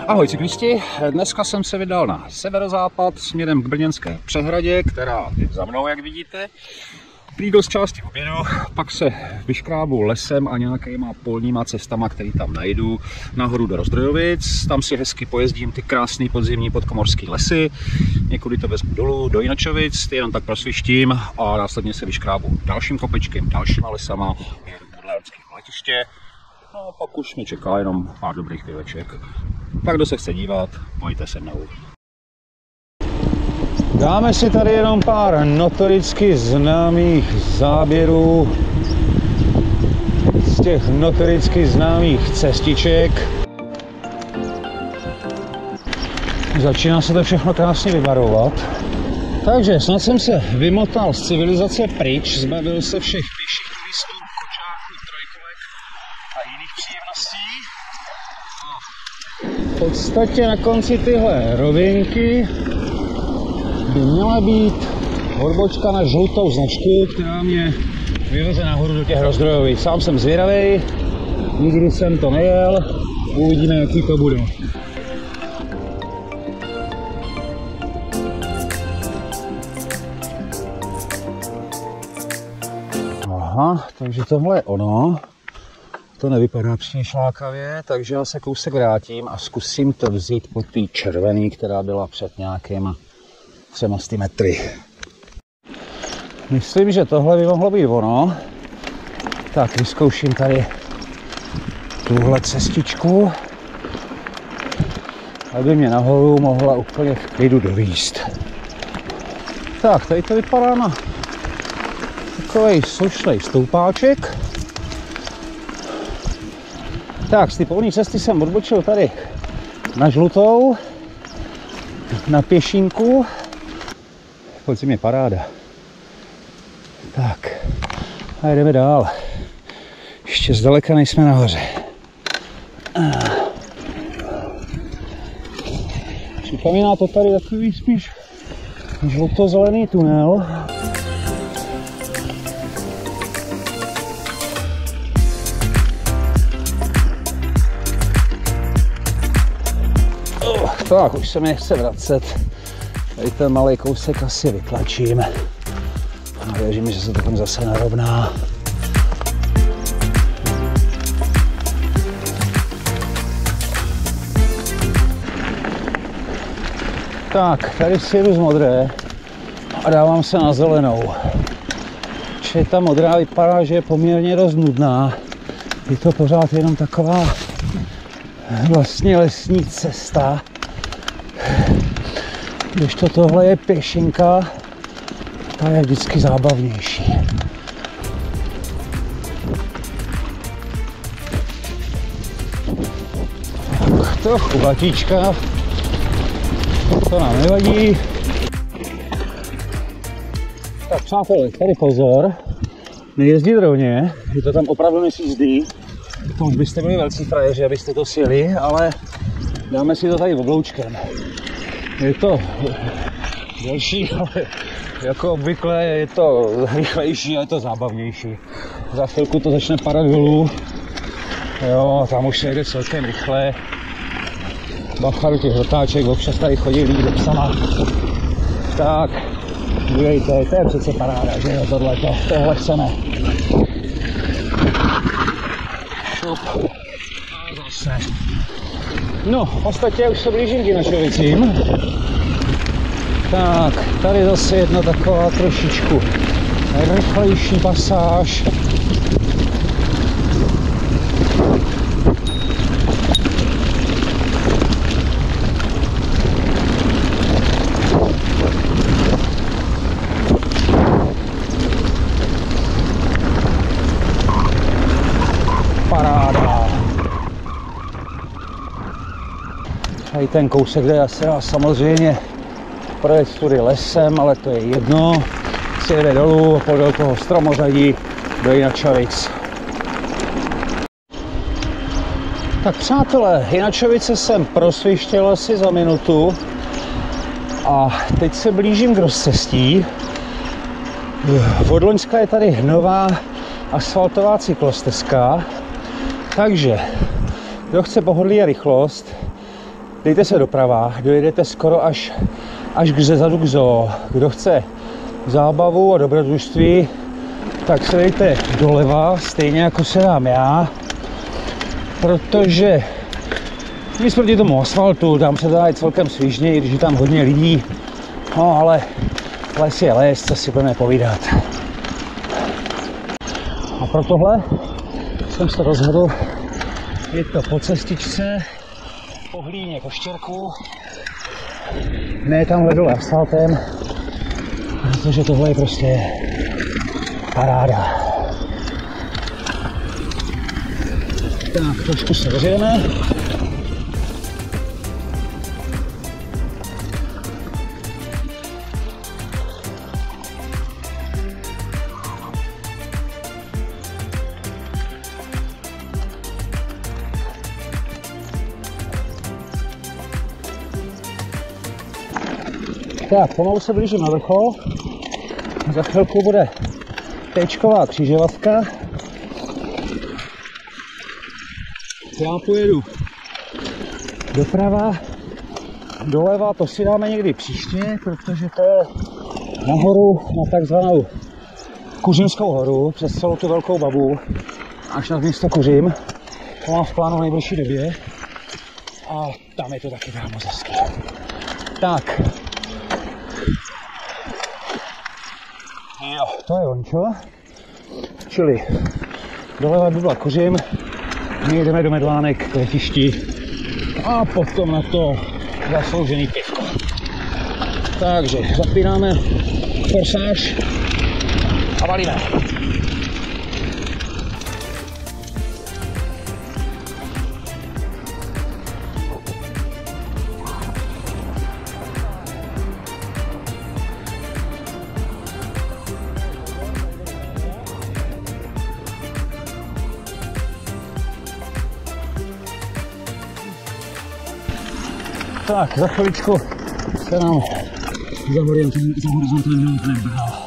Ahoj cyklisti, dneska jsem se vydal na severozápad směrem k Brněnské přehradě, která je za mnou, jak vidíte. Přijdu z části obědu, pak se vyškrábu lesem a nějakýma polníma cestama, který tam najdu, nahoru do Rozdrojovic. Tam si hezky pojezdím ty krásné podzimní podkomorské lesy. Někudy to vezmu dolů do Jinačovic, ty jenom tak prosvištím a následně se vyškrábu dalším kopečkem, dalšíma lesama, jedu podle letiště. No, pak už mě čeká jenom pár dobrých piveček. Tak kdo se chce dívat, pojďte se mnou. Dáme si tady jenom pár notoricky známých záběrů z těch notoricky známých cestiček. Začíná se to všechno krásně vybarovat. Takže snad jsem se vymotal z civilizace pryč, zbavil se všech pěších turistů, kočáků, trojkolek a jiných příjemností. V podstatě na konci tyhle rovinky by měla být odbočka na žlutou značku, která mě vyveze nahoru do těch Rozdrojovic. Sám jsem zvědavý, nikdy jsem to nejel, uvidíme, jaký to bude. Aha, takže tohle je ono. To nevypadá příliš lákavě, takže já se kousek vrátím a zkusím to vzít po té červený, která byla před nějakýma 3 metry. Myslím, že tohle by mohlo být ono. Tak vyzkouším tady tuhle cestičku, aby mě nahoru mohla úplně v klidu dovízt. Tak, tady to vypadá na takovej slušnej stoupáček. Tak, z té polní cesty jsem odbočil tady na žlutou, na pěšinku. Podzim je paráda. Tak, a jdeme dál. Ještě zdaleka nejsme nahoře. Připomíná to tady takový spíš žluto-zelený tunel. Tak, už se mi nechce vracet. Tady ten malý kousek asi vytlačím. A věřím, že se to tam zase narovná. Tak, tady si jedu z modré a dávám se na zelenou. Čili ta modrá vypadá, že je poměrně dost nudná. Je to pořád jenom taková vlastně lesní cesta. Když tohle je pěšinka, ta je vždycky zábavnější. Tak, trochu batíčka, to nám nevadí. Tak přátelé, tady pozor, nejezdit rovně, je to tam opravdu nesjízdí. To už byste byli velcí frajeři, abyste to sjeli, ale dáme si to tady obloučkem. Je to delší, ale jako obvykle je to rychlejší a je to zábavnější. Za chvilku to začne padat dolů. Jo, tam už se jede celkem rychle. Bacha do těch rotáček, občas tady chodí lidi do psama. Tak, dívejte, to je přece paráda, že jo, tohle chceme. Šup. A zase. No, v podstatě už se blížím k Jinačovicím. Tak, tady zase jedna taková trošičku rychlejší pasáž. Paráda. Tady ten kousek, kde se dá samozřejmě projet tudy lesem, ale to je jedno. Si jede dolů podél toho stromořadí do Jinačovic. Tak přátelé, Jinačovice jsem prosvištěl asi za minutu a teď se blížím k rozcestí. Od loňska je tady nová asfaltová cyklostezka, takže kdo chce pohodlí a rychlost, dejte se doprava, dojedete skoro až k zezadu k zoo. Kdo chce zábavu a dobrodružství, tak se dejte doleva, stejně jako se dám já, protože nic proti tomu asfaltu, tam se dá i celkem svižněji, když je tam hodně lidí, no ale les je les, co si budeme povídat. A pro tohle jsem se rozhodl jít to po cestičce, po hlíně, po štěrku, ne tamhle dole asfaltem, protože tohle je prostě paráda. Tak, trošku se rozjedeme. Tak, pomalu se blížím na vrchol. Za chvilku bude téčková křižovatka. Já pojedu doprava, doleva, to si dáme někdy příště, protože to je nahoru na takzvanou Kuřimskou horu, přes celou tu velkou babu, až na město Kuřim. To mám v plánu v nejbližší době a tam je to taky velmi moc hezky. Tak. Jo, to je ončo. Čili doleva by byla Kuřim, my jdeme do Medlánek k letišti a potom na to zasloužený pivko. Takže zapínáme forsáž a valíme. Tak, za chviličku se nám za horizontem nebral.